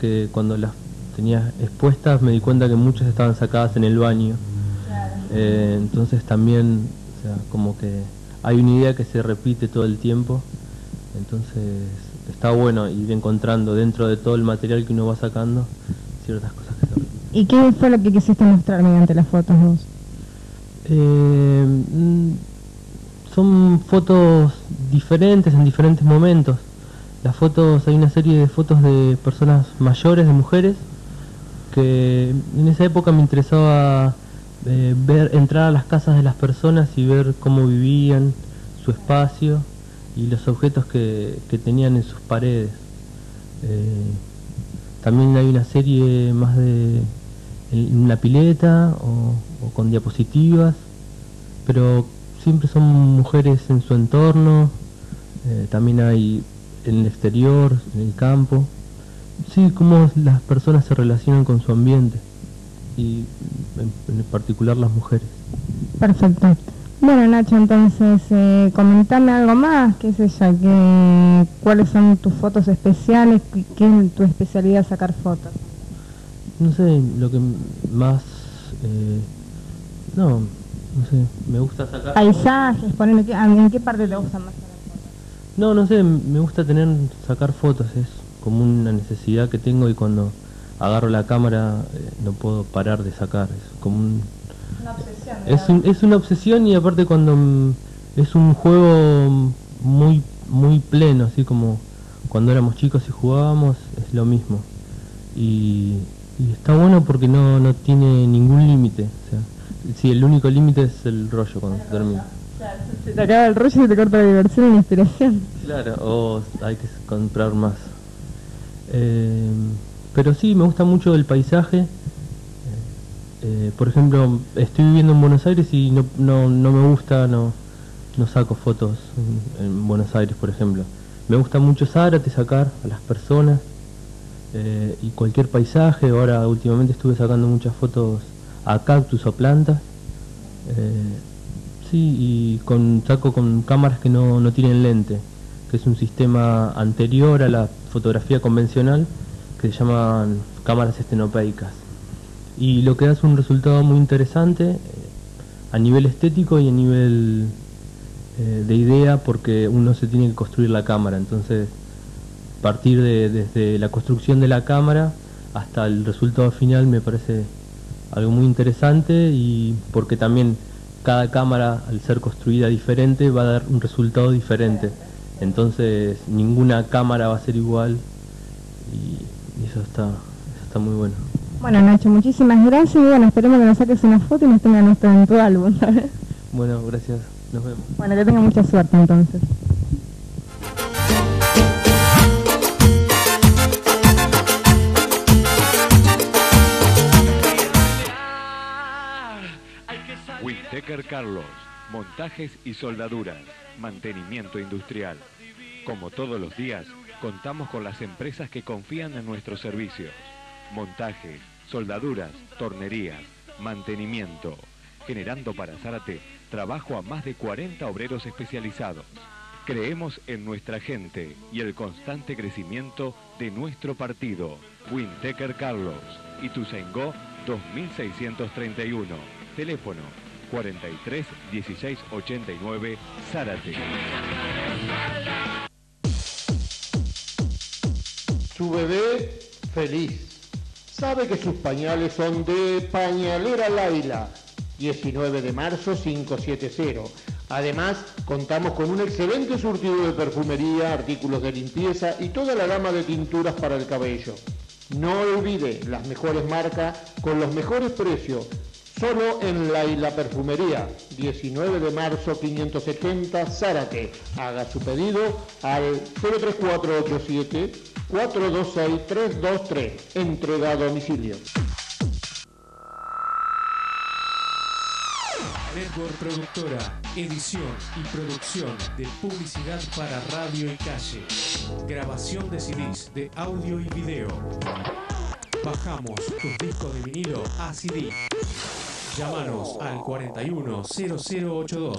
que cuando las tenía expuestas me di cuenta que muchas estaban sacadas en el baño. Entonces también, o sea, como que hay una idea que se repite todo el tiempo. Entonces está bueno ir encontrando dentro de todo el material que uno va sacando ciertas cosas que se repiten. ¿Y qué fue lo que quisiste mostrar mediante las fotos vos? Son fotos diferentes en diferentes momentos. Las fotos, hay una serie de fotos de personas mayores, de mujeres, que en esa época me interesaba entrar a las casas de las personas y ver cómo vivían, su espacio y los objetos que tenían en sus paredes. También hay una serie más de en una pileta o con diapositivas, pero siempre son mujeres en su entorno. También hay en el exterior, en el campo. Sí, cómo las personas se relacionan con su ambiente y en particular las mujeres. Perfecto. Bueno, Nacho, entonces comentame algo más, qué sé yo, cuáles son tus fotos especiales, qué es tu especialidad sacar fotos. No sé, lo que más... no sé, me gusta sacar... Paisajes, ponele, ¿en qué parte te gusta más sacar fotos? No sé, me gusta sacar fotos, es como una necesidad que tengo y cuando agarro la cámara no puedo parar de sacar, es como Una obsesión. es una obsesión y aparte cuando es un juego muy pleno, así como cuando éramos chicos y jugábamos, es lo mismo. Y está bueno porque no tiene ningún límite, o sea, sí, el único límite es el rollo cuando se termina. Claro, se te acaba el rollo y se te corta la diversión y la inspiración. Claro, o hay que comprar más. Pero sí, me gusta mucho el paisaje. Por ejemplo, estoy viviendo en Buenos Aires y no me gusta, no saco fotos en Buenos Aires, por ejemplo. Me gusta mucho Zárate, sacar a las personas y cualquier paisaje. Ahora últimamente estuve sacando muchas fotos a cactus o plantas. Sí, y saco con cámaras que no tienen lente, que es un sistema anterior a la fotografía convencional, que se llaman cámaras estenopeicas. Y lo que da es un resultado muy interesante a nivel estético y a nivel de idea, porque uno se tiene que construir la cámara. Entonces, partir desde la construcción de la cámara hasta el resultado final me parece algo muy interesante, y porque también cada cámara, al ser construida diferente, va a dar un resultado diferente. Entonces ninguna cámara va a ser igual y eso está muy bueno. Bueno, Nacho, muchísimas gracias y bueno, esperemos que nos saques una foto y nos tengan en tu álbum, ¿sabes? Bueno, gracias, nos vemos. Bueno, que tenga mucha suerte entonces. Winteker Carlos, montajes y soldaduras, mantenimiento industrial. Como todos los días, contamos con las empresas que confían en nuestros servicios. Montajes, soldaduras, tornerías, mantenimiento. Generando para Zárate trabajo a más de 40 obreros especializados. Creemos en nuestra gente y el constante crecimiento de nuestro partido. Winteker Carlos, Ituzaingó 2631. Teléfono 43 16 89, Zárate. Su bebé feliz. Sabe que sus pañales son de Pañalera Laila. 19 de marzo 570. Además, contamos con un excelente surtido de perfumería, artículos de limpieza y toda la gama de tinturas para el cabello. No olvide las mejores marcas con los mejores precios. Solo en Laila Perfumería, 19 de marzo 570, Zárate. Haga su pedido al 03487 426 323. Entrega a domicilio. Network Productora, edición y producción de publicidad para radio y calle. Grabación de CDs de audio y video. Bajamos tus discos de vinilo a CD. Llámanos al 410082.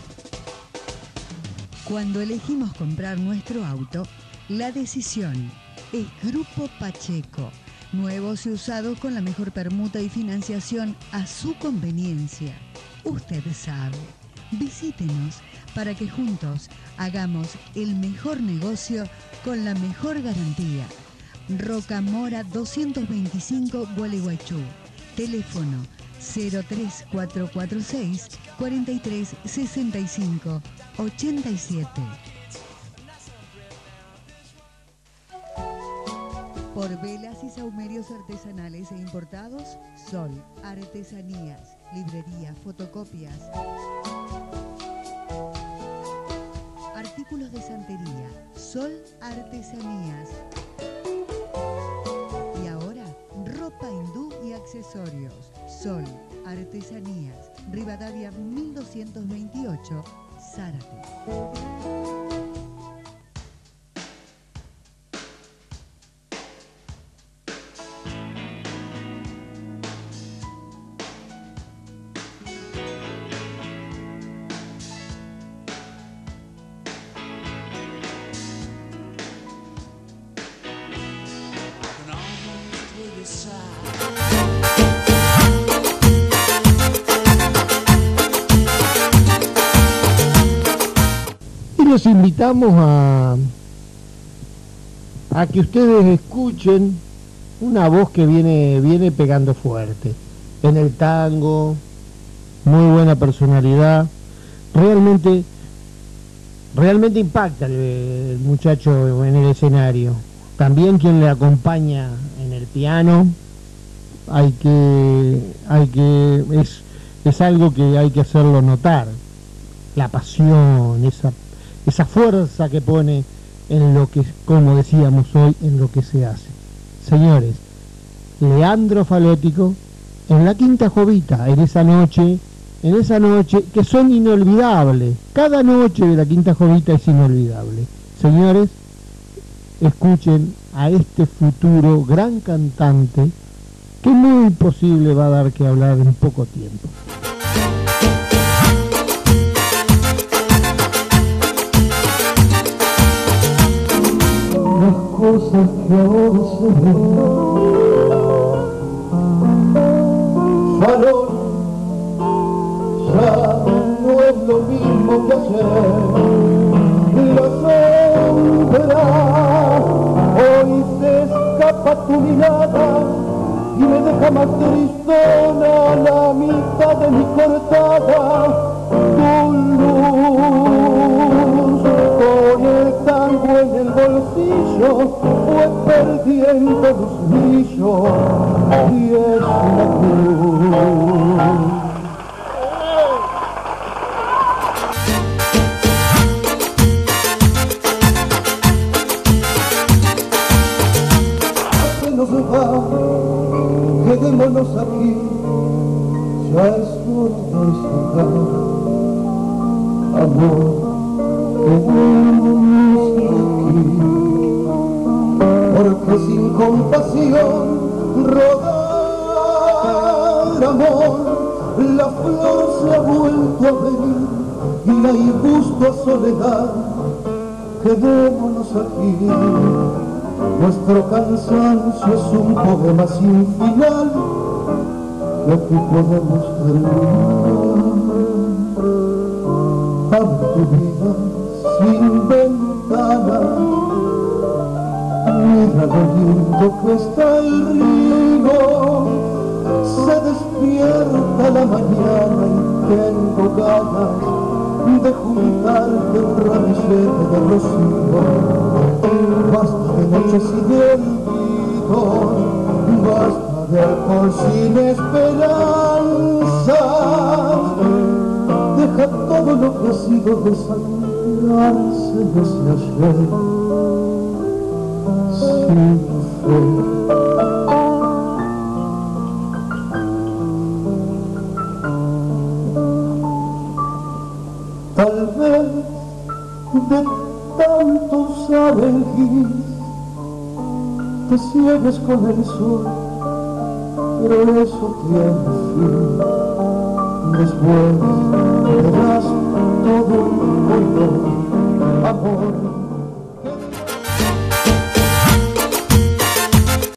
Cuando elegimos comprar nuestro auto, la decisión es Grupo Pacheco. Nuevos y usados con la mejor permuta y financiación a su conveniencia. Usted sabe. Visítenos para que juntos hagamos el mejor negocio con la mejor garantía. Rocamora 225 Gualeguaychú. Teléfono 03446 43 65 87. Por velas y sahumerios artesanales e importados, Sol Artesanías, librería, fotocopias, artículos de santería, Sol Artesanías. Y ahora, ropa hindú y accesorios, Sol Artesanías, Rivadavia 1228, Zárate. Los invitamos a que ustedes escuchen una voz que viene pegando fuerte en el tango, muy buena personalidad, realmente impacta el muchacho en el escenario. También quien le acompaña en el piano, es algo que hay que hacerlo notar, la pasión, esa fuerza que pone en lo que, como decíamos hoy, en lo que se hace. Señores, Leandro Falótico en la Quinta Jovita, en esa noche que son inolvidables. Cada noche de la Quinta Jovita es inolvidable. Señores, escuchen a este futuro gran cantante que muy posible va a dar que hablar en poco tiempo. Las cosas que ahora se ven, valor ya no es lo mismo que ayer. La sombra hoy se escapa tu mirada y me deja más tristona la mitad de mi cortada. Tu luz con el tango en el bolsillo fue perdiendo los brillos y es una cruz. Se nos va, quedémonos aquí, ya es hora de cerrar. Amor, quedémonos aquí, porque sin compasión rodar amor, la flor se ha vuelto a venir y hay gusto a soledad. Quedémonos aquí, nuestro cansancio es un poema sin final que aquí podemos terminar. Abre tu vida sin ventana, mira lo lindo que está el río, se despierta la mañana y tengo ganas de juntarte un ramillete de rocío. Basta de noches y de olvido, basta de alcohol sin esperanzas. Deja todo lo que ha sido desangrarse desde ayer sin fe. Tal vez de tanto sabe el gris te ciegues con el sol, pero eso tiene fin. Después verás todo un color, amor.